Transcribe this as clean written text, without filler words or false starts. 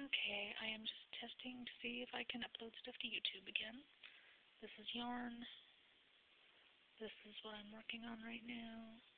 Okay, I am just testing to see if I can upload stuff to YouTube again. This is Yarn. This is what I'm working on right now.